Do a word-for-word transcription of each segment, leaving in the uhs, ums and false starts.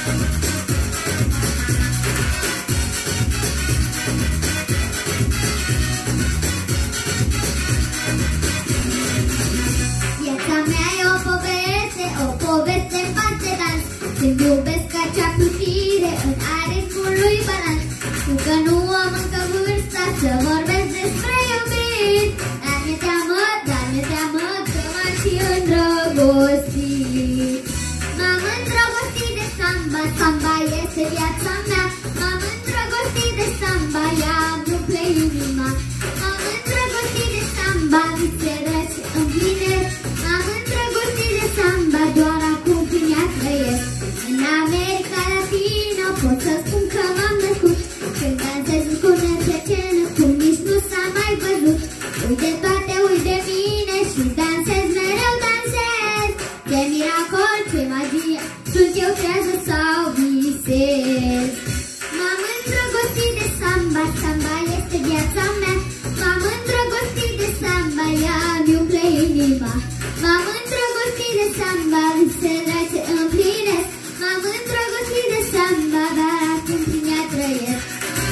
Viața mea e o poveste, o poveste în față dans. Când iubesc acea plutire în aritmul lui balans. Știu că nu am încă vârsta să vorbesc despre iubit, dar mi-e teamă, dar mi-e teamă că m-aș fi îndrăgostit. M-am îndrăgostit de samba, samba este viața mea. M-am îndrăgostit de samba, ea îmi umple inima. M-am îndrăgostit de samba, visele se împlinesc. M-am îndrăgostit de samba, doar acum prin ea trăiesc. În America Latină pot să spun că m-am născut. Când dansez în curte scenă, cum nici nu s-a mai văzut. Uite toate, uite mine și dansez, mereu dansez. Ce miracol, ce magie, sunt eu trează sau visez. M-am îndrăgostit de samba, samba este viața mea. M-am îndrăgostit de samba, ea îmi umple inima. M-am îndrăgostit de samba, visele se împlinesc. M-am îndrăgostit de samba, dar acum prin ea trăiesc.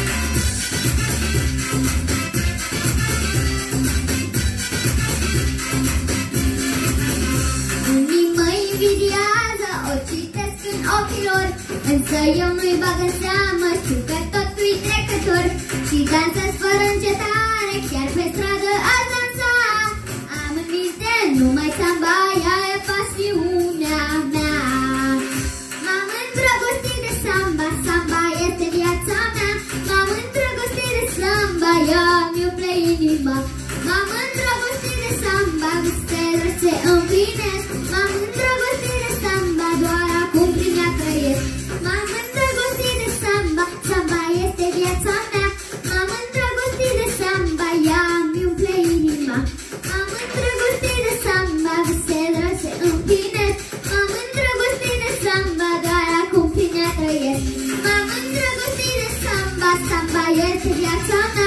Unii mă invidiază, o citesc în ochii lor, însă eu nu-i bag în seamă, știu că totul-i trecător. Și dansez fără încetare, chiar pe stradă aș dansa. Am în minte numai samba, ea e pasiunea mea. M-am îndrăgostit de samba, samba este viața mea. M-am îndrăgostit de samba, ea mi umple inima. M-am îndrăgostit de samba, visele se împlinesc. M-am îndrăgostit de samba, doar acum prin ea trăiesc. M-am îndrăgostit de samba, samba este viața mea. M-am îndrăgostit de samba, ea mi umple inima. M-am îndrăgostit de samba, visele se împlinesc. M-am îndrăgostit de samba, doar acum prin ea trăiesc. M-am îndrăgostit de samba, samba este viața mea.